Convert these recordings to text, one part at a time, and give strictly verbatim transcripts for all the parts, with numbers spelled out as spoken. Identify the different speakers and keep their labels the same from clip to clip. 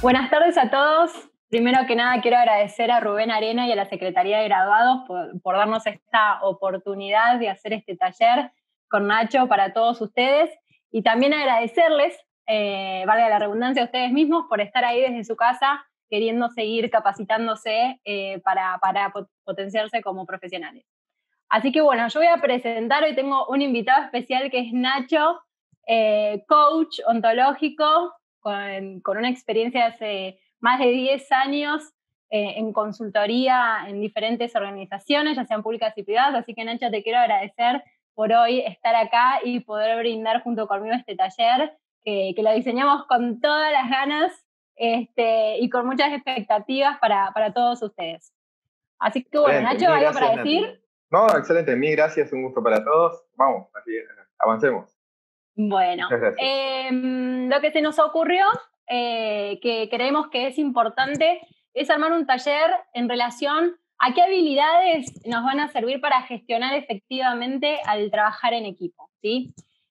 Speaker 1: Buenas tardes a todos. Primero que nada quiero agradecer a Rubén Arena y a la Secretaría de Graduados por, por darnos esta oportunidad de hacer este taller con Nacho para todos ustedes, y también agradecerles, eh, valga la redundancia, a ustedes mismos por estar ahí desde su casa queriendo seguir capacitándose eh, para, para potenciarse como profesionales. Así que bueno, yo voy a presentar, hoy tengo un invitado especial que es Nacho, eh, coach ontológico con, con una experiencia de hace más de diez años eh, en consultoría en diferentes organizaciones, ya sean públicas y privadas. Así que Nacho, te quiero agradecer por hoy estar acá y poder brindar junto conmigo este taller, que, que lo diseñamos con todas las ganas este, y con muchas expectativas para, para todos ustedes. Así que bueno,
Speaker 2: Excelente.
Speaker 1: Nacho,
Speaker 2: Mil
Speaker 1: ¿algo
Speaker 2: gracias,
Speaker 1: para decir?
Speaker 2: Nati. No, excelente, mil gracias, un gusto para todos. Vamos, así, avancemos.
Speaker 1: Bueno, eh, lo que se nos ocurrió, eh, que creemos que es importante, es armar un taller en relación a qué habilidades nos van a servir para gestionar efectivamente al trabajar en equipo, ¿sí?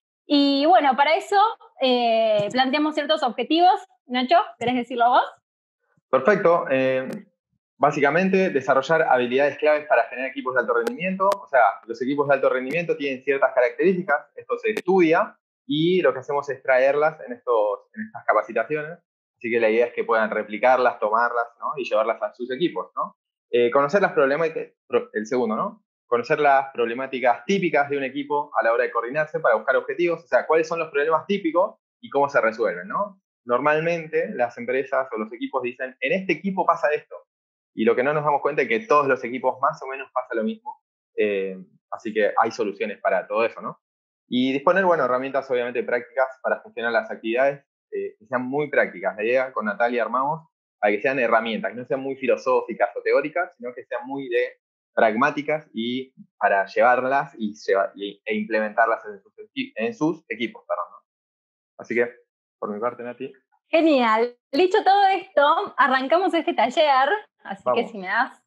Speaker 1: Y bueno, para eso eh, planteamos ciertos objetivos. Nacho, ¿querés decirlo vos?
Speaker 2: Perfecto. Eh, básicamente, desarrollar habilidades claves para generar equipos de alto rendimiento. O sea, los equipos de alto rendimiento tienen ciertas características, esto se estudia y lo que hacemos es traerlas en, estos, en estas capacitaciones. Así que la idea es que puedan replicarlas, tomarlas, ¿no? Y llevarlas a sus equipos, ¿no? Eh, conocer las problemáticas, el segundo, ¿no? Conocer las problemáticas típicas de un equipo a la hora de coordinarse para buscar objetivos, o sea, cuáles son los problemas típicos y cómo se resuelven, ¿no? Normalmente las empresas o los equipos dicen, en este equipo pasa esto, y lo que no nos damos cuenta es que todos los equipos más o menos pasa lo mismo, eh, así que hay soluciones para todo eso, ¿no? Y disponer, bueno, herramientas obviamente prácticas para gestionar las actividades, eh, que sean muy prácticas. La idea con Natalia armamos a que sean herramientas, que no sean muy filosóficas o teóricas, sino que sean muy de pragmáticas y para llevarlas y, llevar, y e implementarlas en sus, en sus equipos, perdón, ¿no? Así que, por mi parte, Nati.
Speaker 1: Genial. Dicho todo esto, arrancamos este taller, así
Speaker 2: Vamos.
Speaker 1: que si me das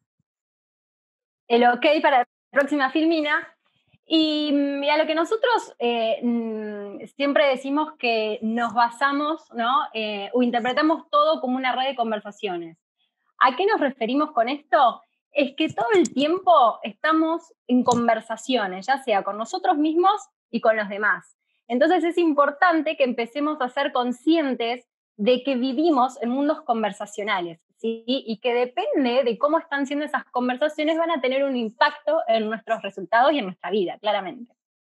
Speaker 1: el ok para la próxima filmina. Y mira, lo que nosotros eh, siempre decimos que nos basamos, ¿no? Eh, o interpretamos todo como una red de conversaciones. ¿A qué nos referimos con esto? Es que todo el tiempo estamos en conversaciones, ya sea con nosotros mismos y con los demás. Entonces es importante que empecemos a ser conscientes de que vivimos en mundos conversacionales, ¿sí? Y que depende de cómo están siendo esas conversaciones van a tener un impacto en nuestros resultados y en nuestra vida, claramente.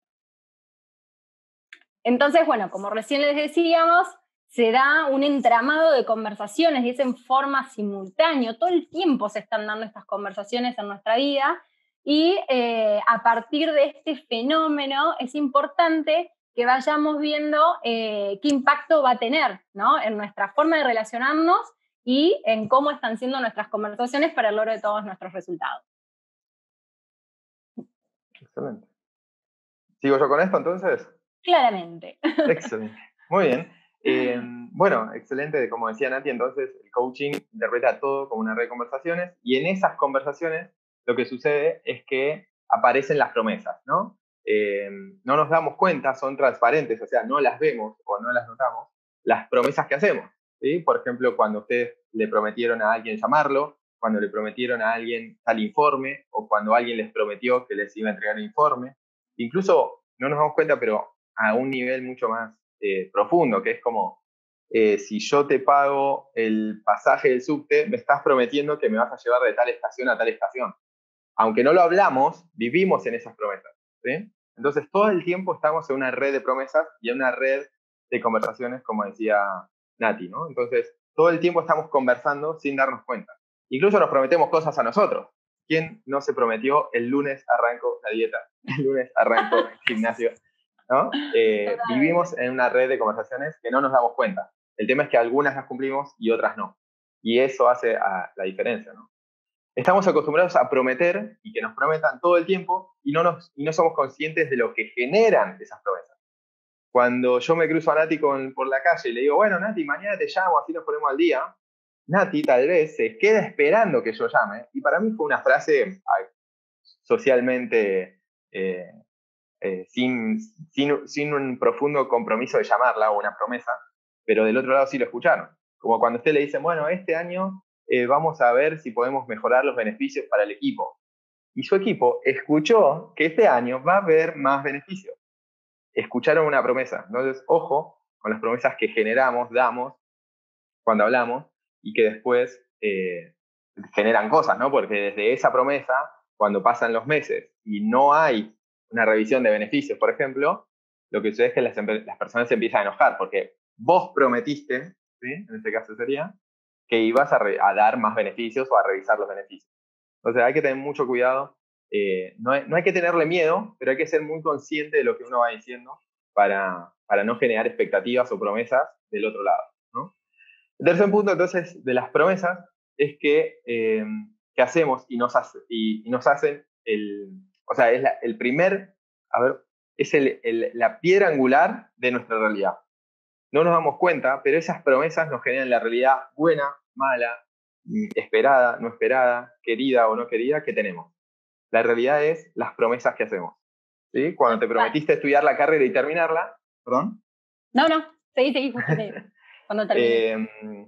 Speaker 1: Entonces, bueno, como recién les decíamos, se da un entramado de conversaciones y es en forma simultánea. Todo el tiempo se están dando estas conversaciones en nuestra vida y eh, a partir de este fenómeno es importante que vayamos viendo eh, qué impacto va a tener, ¿no? En nuestra forma de relacionarnos y en cómo están siendo nuestras conversaciones para el logro de todos nuestros resultados.
Speaker 2: Excelente. ¿Sigo yo con esto entonces?
Speaker 1: Claramente.
Speaker 2: Excelente. Muy bien. Eh, bueno, excelente. Como decía Nati, entonces el coaching interpreta todo como una red de conversaciones y en esas conversaciones lo que sucede es que aparecen las promesas, ¿no? Eh, no nos damos cuenta, son transparentes, o sea, no las vemos o no las notamos, las promesas que hacemos, ¿sí? Por ejemplo, cuando ustedes le prometieron a alguien llamarlo, cuando le prometieron a alguien tal informe o cuando alguien les prometió que les iba a entregar el informe. Incluso no nos damos cuenta, pero a un nivel mucho más eh, profundo, que es como, eh, si yo te pago el pasaje del subte, me estás prometiendo que me vas a llevar de tal estación a tal estación. Aunque no lo hablamos, vivimos en esas promesas, ¿sí? Entonces, todo el tiempo estamos en una red de promesas y en una red de conversaciones, como decía Nati, ¿no? Entonces, todo el tiempo estamos conversando sin darnos cuenta. Incluso nos prometemos cosas a nosotros. ¿Quién no se prometió el lunes arranco la dieta? El lunes arranco el gimnasio, ¿no? Eh, vivimos en una red de conversaciones que no nos damos cuenta. El tema es que algunas las cumplimos y otras no. Y eso hace a la diferencia, ¿no? Estamos acostumbrados a prometer y que nos prometan todo el tiempo y no, nos, y no somos conscientes de lo que generan esas promesas. Cuando yo me cruzo a Nati con, por la calle y le digo, bueno, Nati, mañana te llamo, así nos ponemos al día, Nati tal vez se queda esperando que yo llame. Y para mí fue una frase ay, socialmente eh, eh, sin, sin, sin un profundo compromiso de llamarla o una promesa, pero del otro lado sí lo escucharon. Como cuando a usted le dicen, bueno, este año eh, vamos a ver si podemos mejorar los beneficios para el equipo. Y su equipo escuchó que este año va a haber más beneficios. Escucharon una promesa. Entonces, ojo con las promesas que generamos, damos, cuando hablamos, y que después eh, generan cosas, ¿no? Porque desde esa promesa, cuando pasan los meses y no hay una revisión de beneficios, por ejemplo, lo que sucede es que las, las personas se empiezan a enojar, porque vos prometiste, ¿sí? En este caso sería, que ibas a, re, a dar más beneficios o a revisar los beneficios. Entonces hay que tener mucho cuidado. Eh, no, hay, no hay que tenerle miedo, pero hay que ser muy consciente de lo que uno va diciendo para, para no generar expectativas o promesas del otro lado, ¿no? El tercer punto, entonces, de las promesas es que, eh, que hacemos y nos, hace, y, y nos hacen el... O sea, es la, el primer... A ver, es el, el, la piedra angular de nuestra realidad. No nos damos cuenta, pero esas promesas nos generan la realidad buena, mala, esperada, no esperada, querida o no querida que tenemos. La realidad es las promesas que hacemos, ¿sí? Cuando te prometiste estudiar la carrera y terminarla, ¿perdón?
Speaker 1: No, no, seguí, seguí, justo seguí. Cuando terminé.
Speaker 2: eh,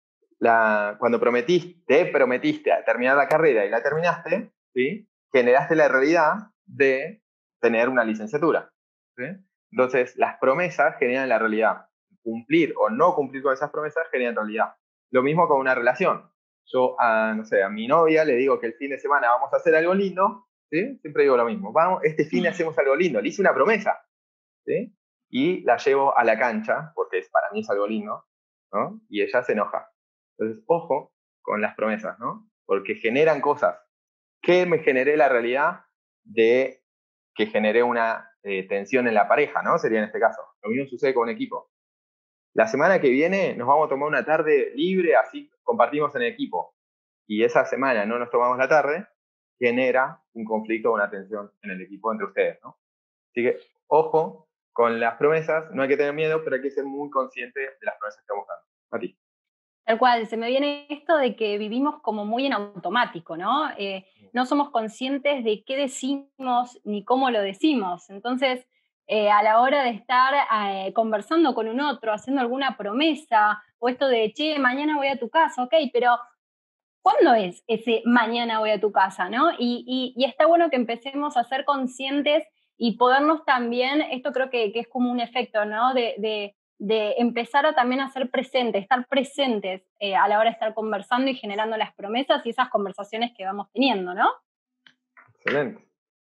Speaker 2: la, cuando prometiste, te prometiste terminar la carrera y la terminaste, ¿sí? Generaste la realidad de tener una licenciatura, ¿sí? Entonces, las promesas generan la realidad. Cumplir o no cumplir con esas promesas generan realidad. Lo mismo con una relación. Yo, a, no sé, a mi novia le digo que el fin de semana vamos a hacer algo lindo, ¿sí? Siempre digo lo mismo. Vamos, este fin de hacemos algo lindo. Le hice una promesa, ¿sí? Y la llevo a la cancha, porque es, para mí es algo lindo, ¿no? Y ella se enoja. Entonces, ojo con las promesas, ¿no? Porque generan cosas. ¿Qué me generé la realidad de que generé una eh, tensión en la pareja, ¿no? Sería en este caso. Lo mismo sucede con un equipo. La semana que viene nos vamos a tomar una tarde libre, así compartimos en el equipo. Y esa semana no nos tomamos la tarde, genera un conflicto o una tensión en el equipo entre ustedes, ¿no? Así que, ojo con las promesas, no hay que tener miedo, pero hay que ser muy consciente de las promesas que vamos dando. A ti.
Speaker 1: Tal cual, se me viene esto de que vivimos como muy en automático, ¿no? Eh, no somos conscientes de qué decimos ni cómo lo decimos. Entonces, eh, a la hora de estar eh, conversando con un otro, haciendo alguna promesa, o esto de, che, mañana voy a tu casa, ok, pero ¿cuándo es ese mañana voy a tu casa, no? Y, y, y está bueno que empecemos a ser conscientes y podernos también, esto creo que, que es como un efecto, ¿no? De, de, de empezar a también a ser presentes, estar presentes eh, a la hora de estar conversando y generando las promesas y esas conversaciones que vamos teniendo, ¿no?
Speaker 2: Excelente.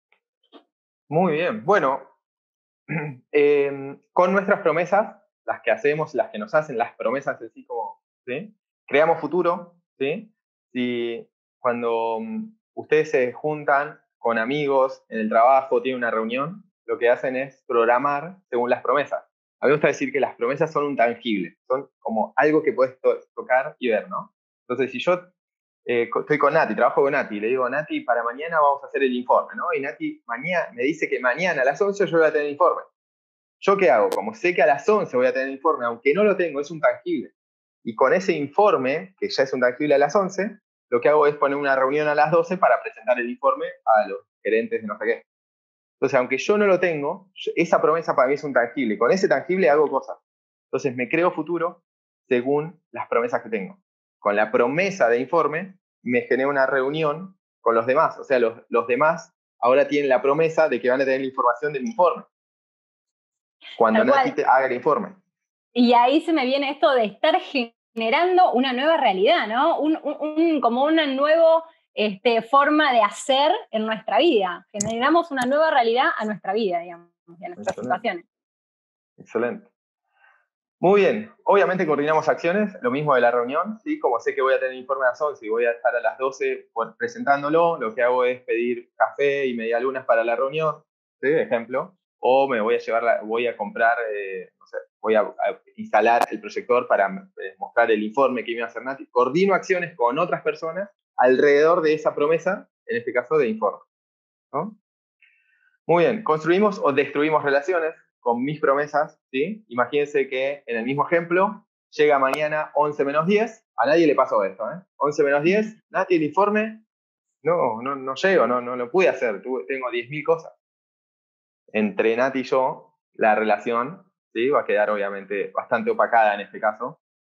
Speaker 2: Muy bien. Bueno, eh, con nuestras promesas, las que hacemos, las que nos hacen, las promesas así como, ¿sí? Creamos futuro, ¿sí? Si cuando um, ustedes se juntan con amigos en el trabajo, tienen una reunión, lo que hacen es programar según las promesas. A mí me gusta decir que las promesas son un tangible, son como algo que puedes to tocar y ver, ¿no? Entonces, si yo eh, estoy con Nati, trabajo con Nati, le digo, Nati, para mañana vamos a hacer el informe, ¿no? Y Nati mañana, me dice que mañana a las once yo voy a tener el informe. ¿Yo qué hago? Como sé que a las once voy a tener el informe, aunque no lo tengo, es un tangible. Y con ese informe, que ya es un tangible a las once, lo que hago es poner una reunión a las doce para presentar el informe a los gerentes de no sé qué. Entonces, aunque yo no lo tengo, esa promesa para mí es un tangible. Y con ese tangible hago cosas. Entonces, me creo futuro según las promesas que tengo. Con la promesa de informe, me genero una reunión con los demás. O sea, los, los demás ahora tienen la promesa de que van a tener la información del informe cuando Nati te haga el informe.
Speaker 1: Y ahí se me viene esto de estar generando una nueva realidad, ¿no? Un, un, un, como una nueva este, forma de hacer en nuestra vida. Generamos una nueva realidad a nuestra vida, digamos, y a nuestras
Speaker 2: Excelente.
Speaker 1: situaciones.
Speaker 2: Excelente. Muy bien. Obviamente coordinamos acciones, lo mismo de la reunión, ¿sí? Como sé que voy a tener informe a las once y voy a estar a las doce pues, presentándolo, lo que hago es pedir café y medialunas para la reunión, ¿sí? Ejemplo. O me voy a llevar, la, voy a comprar, eh, no sé, voy a, a instalar el proyector para eh, mostrar el informe que iba a hacer Nati. Coordino acciones con otras personas alrededor de esa promesa, en este caso de informe, ¿no? Muy bien. Construimos o destruimos relaciones con mis promesas, ¿sí? Imagínense que en el mismo ejemplo, llega mañana once menos diez, a nadie le pasó esto, ¿eh? once menos diez, Nati, el informe, no, no, no llego, no, no lo pude hacer, tuve, tengo diez mil cosas. Entre Nati y yo, la relación, ¿sí? Va a quedar obviamente bastante opacada en este caso,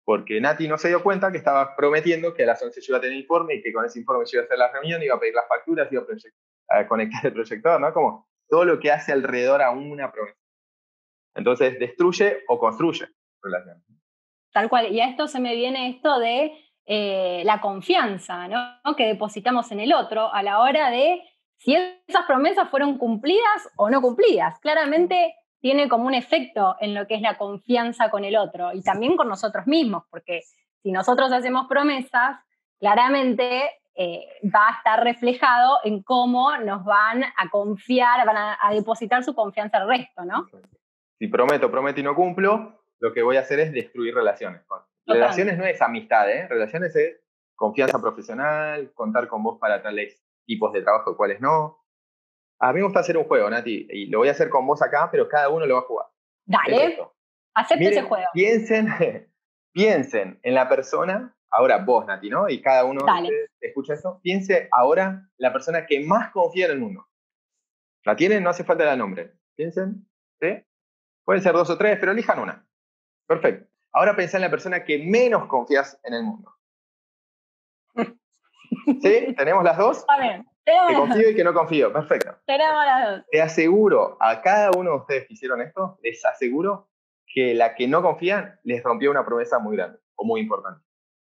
Speaker 2: porque Nati no se dio cuenta que estaba prometiendo que a las once yo iba a tener informe y que con ese informe yo iba a hacer la reunión, iba a pedir las facturas, iba a, a conectar el proyector, ¿no? Como todo lo que hace alrededor a una promesa. Entonces, destruye o construye relaciones.
Speaker 1: Tal cual. Y a esto se me viene esto de eh, la confianza, ¿no? Que depositamos en el otro a la hora de si esas promesas fueron cumplidas o no cumplidas. Claramente tiene como un efecto en lo que es la confianza con el otro y también con nosotros mismos, porque si nosotros hacemos promesas, claramente eh, va a estar reflejado en cómo nos van a confiar, van a, a depositar su confianza al resto, ¿no?
Speaker 2: Si prometo, prometo y no cumplo, lo que voy a hacer es destruir relaciones. Relaciones no es amistad, ¿eh? Relaciones es confianza profesional, contar con vos para tales tipos de trabajo y cuáles no. A mí me gusta hacer un juego, Nati, y lo voy a hacer con vos acá, pero cada uno lo va a jugar.
Speaker 1: Dale, acepto
Speaker 2: Miren,
Speaker 1: ese juego.
Speaker 2: Piensen, piensen en la persona, ahora vos, Nati, ¿no? Y cada uno
Speaker 1: Dale.
Speaker 2: de ustedes escucha eso. Piense ahora la persona que más confía en el mundo. ¿La tienen? No hace falta la nombre. Piensen, ¿sí? Pueden ser dos o tres, pero elijan una. Perfecto. Ahora pensá en la persona que menos confías en el mundo. ¿Sí? ¿Tenemos las dos?
Speaker 1: A ver.
Speaker 2: Que confío y que no confío. Perfecto.
Speaker 1: Tenemos las dos.
Speaker 2: Te aseguro, a cada uno de ustedes que hicieron esto, les aseguro que la que no confían les rompió una promesa muy grande o muy importante.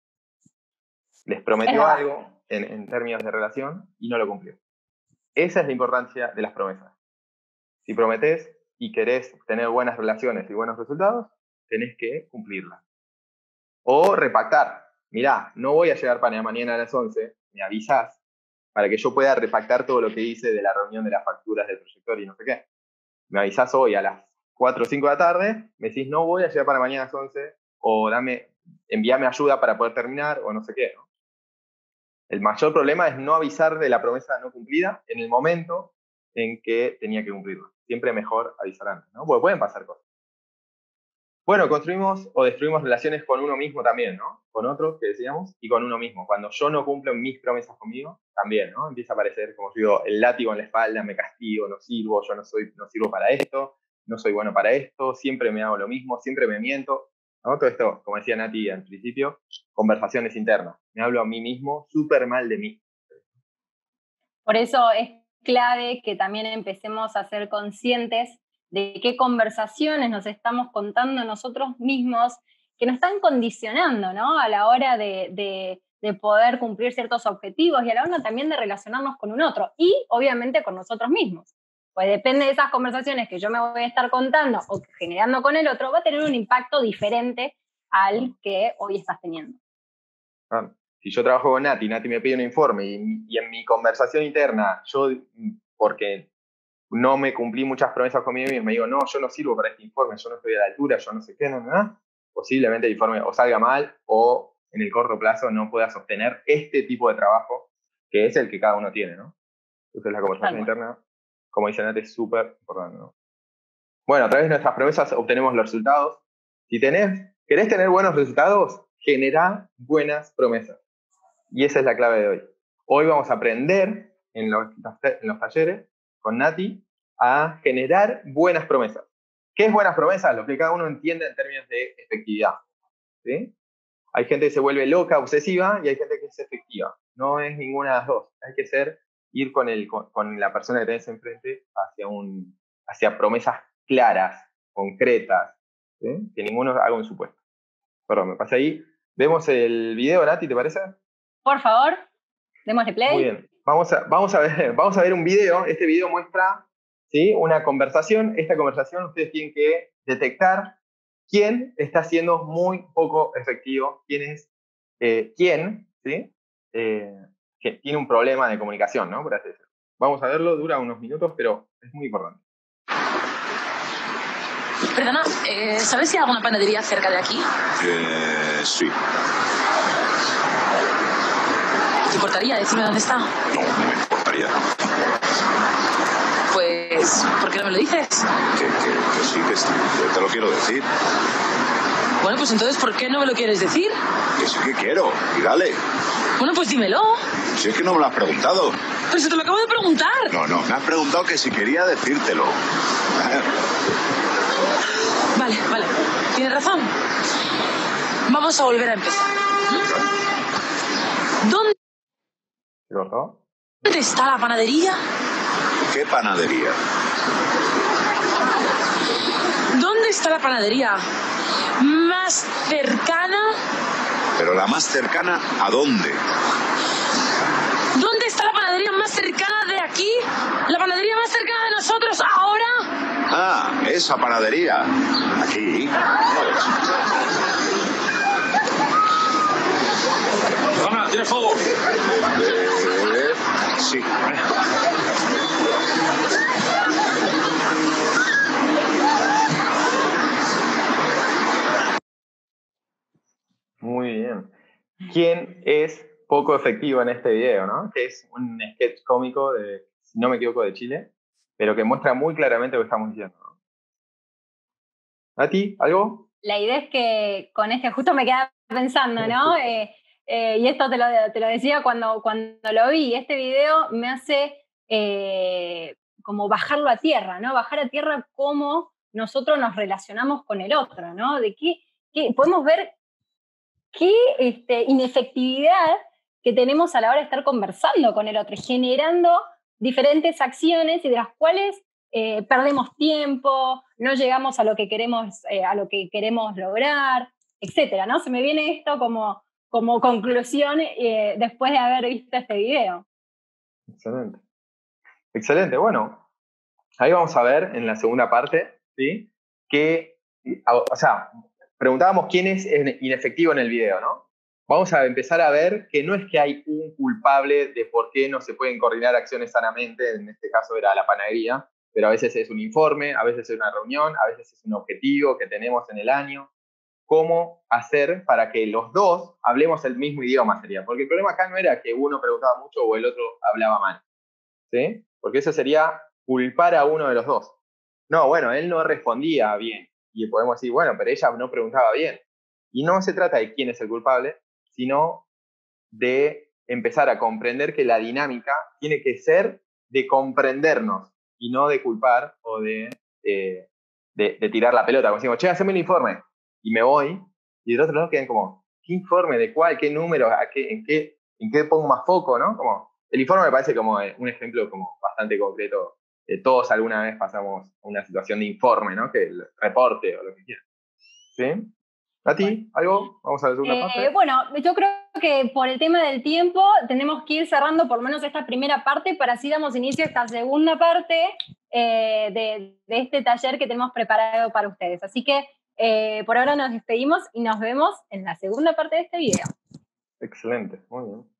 Speaker 2: Les prometió algo en, en términos de relación y no lo cumplió. Esa es la importancia de las promesas. Si prometés y querés tener buenas relaciones y buenos resultados, tenés que cumplirlas. O repactar. Mirá, no voy a llegar para mañana a las once, me avisás, para que yo pueda repactar todo lo que hice de la reunión de las facturas del proyector y no sé qué. Me avisás hoy a las cuatro o cinco de la tarde, me decís, no voy a llegar para mañana a las once, o dame, envíame ayuda para poder terminar, o no sé qué, ¿no? El mayor problema es no avisar de la promesa no cumplida en el momento en que tenía que cumplirla. Siempre mejor avisar antes, ¿no? Porque pueden pasar cosas. Bueno, construimos o destruimos relaciones con uno mismo también, ¿no? Con otros, que decíamos, y con uno mismo. Cuando yo no cumplo mis promesas conmigo, también, ¿no? Empieza a aparecer, como yo digo, el látigo en la espalda, me castigo, no sirvo, yo no, soy, no sirvo para esto, no soy bueno para esto, siempre me hago lo mismo, siempre me miento, ¿no? Todo esto, como decía Nati al principio, conversaciones internas. Me hablo a mí mismo súper mal de mí.
Speaker 1: Por eso es clave que también empecemos a ser conscientes de qué conversaciones nos estamos contando nosotros mismos que nos están condicionando, ¿no? A la hora de, de, de poder cumplir ciertos objetivos y a la hora también de relacionarnos con un otro y obviamente con nosotros mismos. Pues depende de esas conversaciones que yo me voy a estar contando o generando con el otro, va a tener un impacto diferente al que hoy estás teniendo.
Speaker 2: Ah, si yo trabajo con Nati, Nati me pide un informe y, y en mi conversación interna, yo, porque no me cumplí muchas promesas conmigo mismo, me digo, no, yo no sirvo para este informe, yo no estoy a la altura, yo no sé qué, no, no, posiblemente el informe o salga mal o en el corto plazo no pueda sostener este tipo de trabajo que es el que cada uno tiene, ¿no? Entonces la conversación interna, como dice Nati, es súper importante, ¿no? Bueno, a través de nuestras promesas obtenemos los resultados. Si tenés, querés tener buenos resultados, generá buenas promesas. Y esa es la clave de hoy. Hoy vamos a aprender en los, en los talleres con Nati a generar buenas promesas. ¿Qué es buenas promesas? Lo que cada uno entiende en términos de efectividad, ¿sí? Hay gente que se vuelve loca, obsesiva, y hay gente que es efectiva. No es ninguna de las dos. Hay que ser, ir con, el, con, con la persona que tenés enfrente hacia, un, hacia promesas claras, concretas, ¿sí? Que ninguno haga un supuesto. Perdón, me pasé ahí. ¿Vemos el video, Nati, te parece?
Speaker 1: Por favor, démosle play.
Speaker 2: Muy bien. Vamos a, vamos a, ver, vamos a ver un video. Este video muestra, ¿sí?, una conversación. Esta conversación ustedes tienen que detectar quién está siendo muy poco efectivo, quién es, eh, quién, ¿sí?, eh, que tiene un problema de comunicación, ¿no? Por así decirlo. Vamos a verlo, dura unos minutos, pero es muy importante.
Speaker 3: Perdona, eh, ¿sabes si hay alguna panadería cerca de aquí?
Speaker 4: Eh, sí.
Speaker 3: ¿Te importaría decirme dónde está?
Speaker 4: No, no me importaría.
Speaker 3: Pues, ¿por qué no me lo dices?
Speaker 4: Que, que, que sí, que sí, que te lo quiero decir.
Speaker 3: Bueno, pues entonces, ¿por qué no me lo quieres decir?
Speaker 4: Que sí que quiero, y dale.
Speaker 3: Bueno, pues dímelo.
Speaker 4: Si es que no me lo has preguntado.
Speaker 3: Pero si te lo acabo de preguntar.
Speaker 4: No, no, me has preguntado que si quería decírtelo.
Speaker 3: Vale, vale. Tienes razón. Vamos a volver a empezar. ¿Dónde
Speaker 2: ¿Se cortó?
Speaker 3: está la panadería?
Speaker 4: ¿Qué panadería?
Speaker 3: ¿Dónde está la panadería más cercana?
Speaker 4: Pero la más cercana, ¿a dónde?
Speaker 3: ¿Dónde está la panadería más cercana de aquí? ¿La panadería más cercana de nosotros ahora?
Speaker 4: Ah, esa panadería. Aquí.
Speaker 5: Ana, ¿tienes fuego?
Speaker 4: Eh, sí.
Speaker 2: Muy bien. ¿Quién es poco efectivo en este video, no? Que es un sketch cómico de, si no me equivoco, de Chile, pero que muestra muy claramente lo que estamos diciendo, ¿no? ¿A ti? ¿Algo?
Speaker 1: La idea es que con este, justo me quedaba pensando, ¿no? Eh, eh, y esto te lo, te lo decía cuando, cuando lo vi, este video me hace eh, como bajarlo a tierra, ¿no? Bajar a tierra cómo nosotros nos relacionamos con el otro, ¿no? De qué, qué podemos ver qué este, inefectividad que tenemos a la hora de estar conversando con el otro, generando diferentes acciones y de las cuales eh, perdemos tiempo, no llegamos a lo que queremos, eh, a lo que queremos lograr, etcétera, ¿no? Se me viene esto como, como conclusión eh, después de haber visto este video.
Speaker 2: Excelente. Excelente, bueno. Ahí vamos a ver en la segunda parte, ¿sí? Que, o sea, preguntábamos quién es inefectivo en el video, ¿no? Vamos a empezar a ver que no es que hay un culpable de por qué no se pueden coordinar acciones sanamente, en este caso era la panadería, pero a veces es un informe, a veces es una reunión, a veces es un objetivo que tenemos en el año. ¿Cómo hacer para que los dos hablemos el mismo idioma sería? Porque el problema acá no era que uno preguntaba mucho o el otro hablaba mal, ¿sí? Porque eso sería culpar a uno de los dos. No, bueno, él no respondía bien. Y podemos decir, bueno, pero ella no preguntaba bien. Y no se trata de quién es el culpable, sino de empezar a comprender que la dinámica tiene que ser de comprendernos y no de culpar o de, eh, de, de tirar la pelota. Como decimos, che, haceme el informe. Y me voy. Y del otro lado quedan como, ¿qué informe? ¿De cuál? ¿Qué número? ¿A qué, en, qué, ¿En qué pongo más foco? ¿No? Como, el informe me parece como un ejemplo como bastante concreto. Eh, todos alguna vez pasamos una situación de informe, ¿no? Que el reporte o lo que quieras. ¿Sí? ¿A ti? ¿Algo? Vamos a la segunda
Speaker 1: Eh,
Speaker 2: parte.
Speaker 1: bueno, yo creo que por el tema del tiempo tenemos que ir cerrando por lo menos esta primera parte para así damos inicio a esta segunda parte eh, de, de este taller que tenemos preparado para ustedes. Así que eh, por ahora nos despedimos y nos vemos en la segunda parte de este video.
Speaker 2: Excelente, muy bien.